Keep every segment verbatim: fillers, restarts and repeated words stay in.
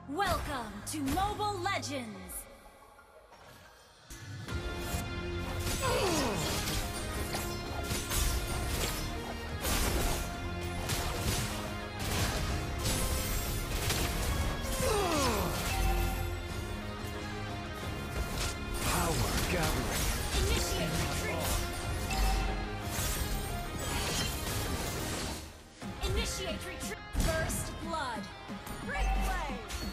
Welcome to Mobile Legends! Power gathering. Initiate retreat! Initiate retreat! First blood! Great play!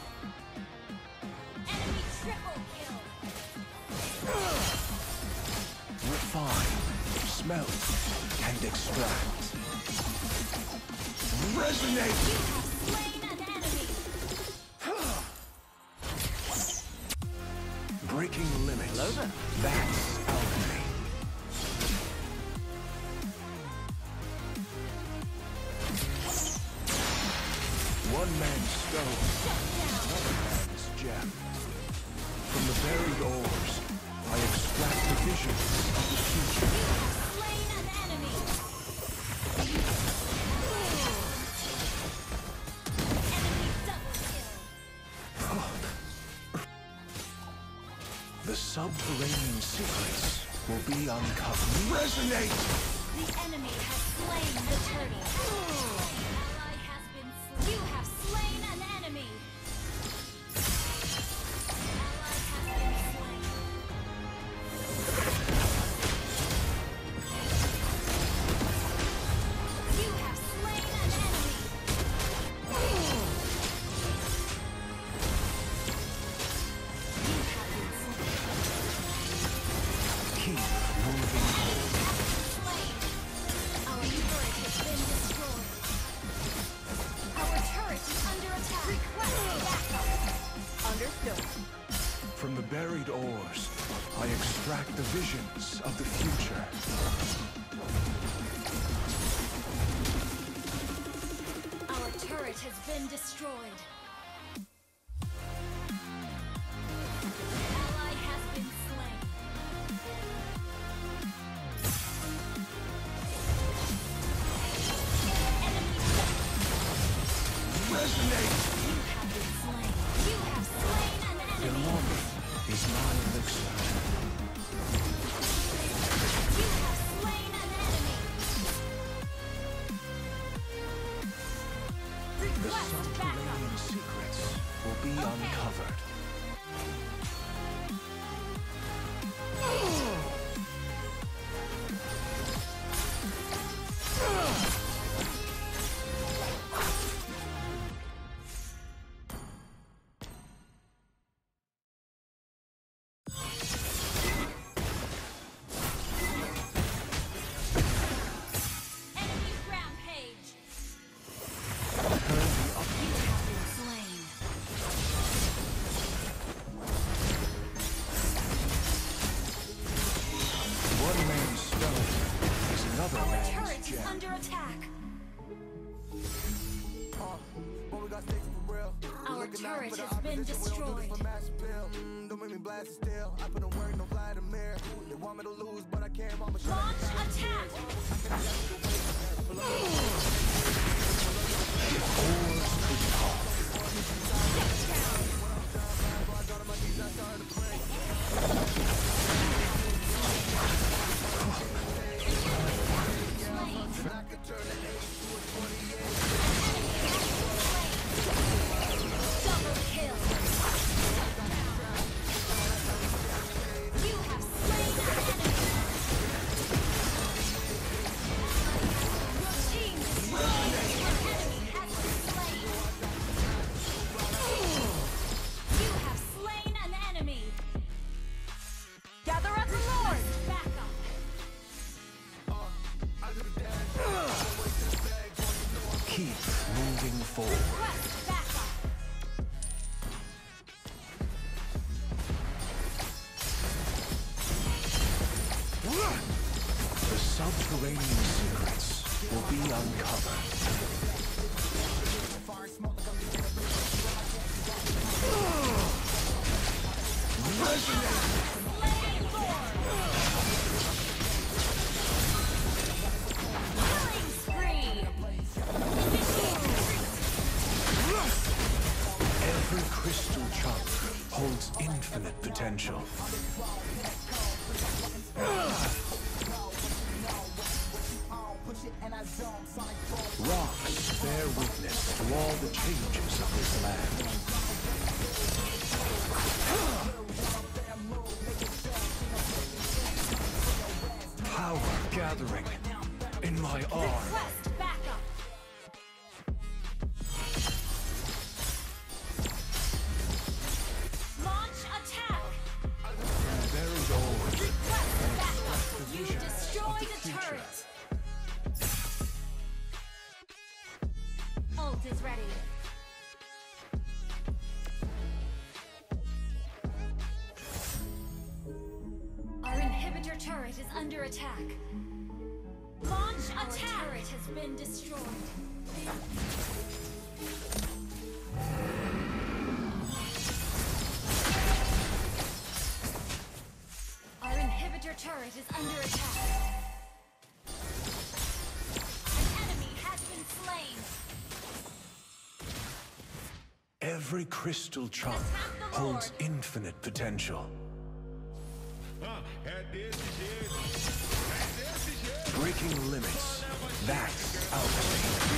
Enemy triple kill! Refine, smelt, and extract. Resonate! You have slain an enemy! Breaking limits. That's alchemy. One man's stone, another man's gem. From the buried ores, I extract the visions of the future. You have slain an enemy! Enemy double kill! The subterranean secrets will be uncovered. Resonate! The enemy has slain the turtle! Ally has been slain! You have slain an enemy! Ally has been slain! You have slain an enemy! You have been slain! Keep moving forward. Slain! Our turret has been destroyed! Our turret is under attack! Request backup! Understood. From the buried ores, I extract the visions of the future. Our turret has been destroyed. Ally has been slain. Enemy Resonate! You have been slain. You have slain an enemy. Belonging is my elixir. You have slain an enemy. The Request backup. subterranean secrets will be uncovered. Enemy rampage. Turn the up. You have been slain. One man's stone is another Our man's turret is gem. under attack. Our turret has been destroyed. Don't make me blast it still. I put in work, no Vladimir. They want me to lose, but I can't. I'm a Launch attack. Double kill. You have slain an enemy. Your team destroyed. Your enemy has been slain. You have slain an enemy. Gather up the Lord. Back up. Keep moving forward. Request backup. The subterranean secrets will be uncovered. Resonate! Slain Lord. Killing spree. Initiate retreat. Every crystal chunk holds infinite potential. Rocks bear witness to all the changes of this land. Power gathering in my arm. Request backup. Launch attack. Buried ores. Request backup. The You vision destroyed of the a future. turret. Ult is ready. Our inhibitor turret is under attack. Launch attack! Our turret has been destroyed. Our inhibitor turret is under attack. An enemy has been slain. Every crystal chunk holds infinite potential. É desse jeito. É desse jeito. Breaking limits. That's alchemy.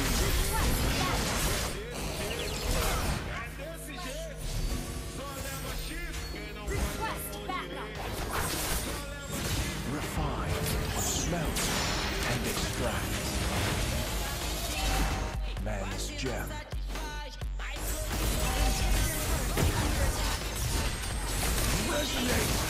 É desse jeito. Só leva X quem não vai Request backup. Refine, smelt, and extract. Man's gem. Resonate.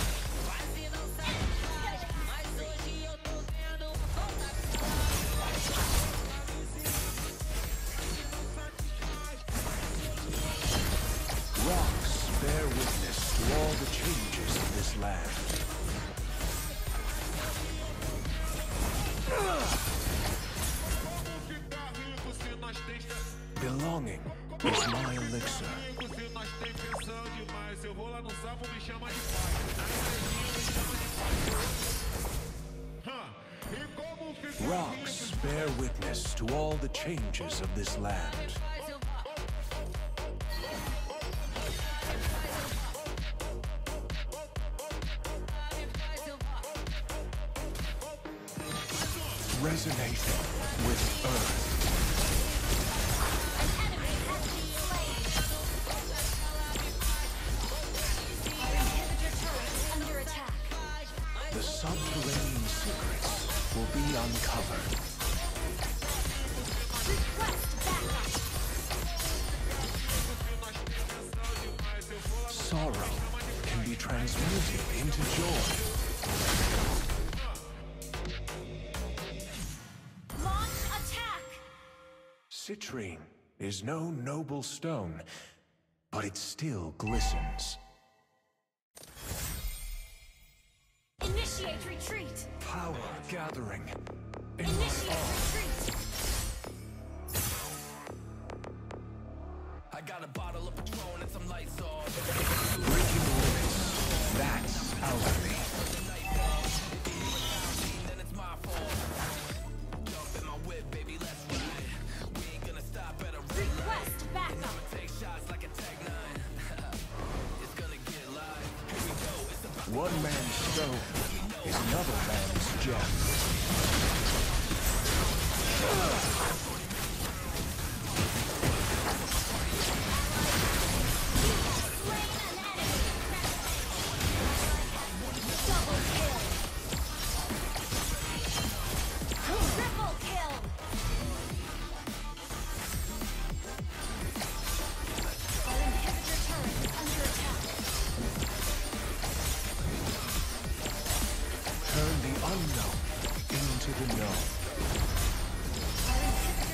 Rocks bear witness to all the changes of this land. Como ficar rico se nós tem Belonging is my elixir. rico se nós tem pensão demais? Eu vou lá no sapo, me chama de pai. Na igrejinha me chama de pai. Hã? E como ficar Rocks bear witness to all the changes of this land. Resonating with earth. An enemy has been slain. Our inhibitor turret is under attack. The subterranean secrets will be uncovered. Request backup. Sorrow can be transmuted into joy. Launch attack. Citrine is no noble stone, but it still glistens. Initiate retreat. Power gathering in my Initiate arm. retreat. I got a bottle of Patron and some lights off. Breaking limits. That's alchemy. Then it's my fault. Jump in my whip, baby, let's ride. We ain't gonna stop at a red light. Request backup. Take shots like a Tech nine. It's gonna get live. Here we go. It's about One man's stone is another man's gem. Slain an enemy. Double kill. Triple kill. Our inhibitor turret is under attack. Turn the unknown into the known. Our inhibitor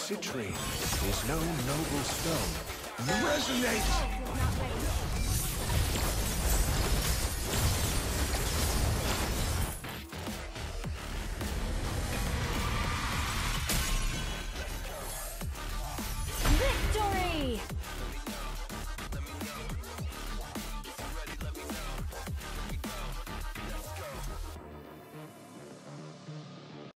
citrine is no noble stone. Resonate! Victory!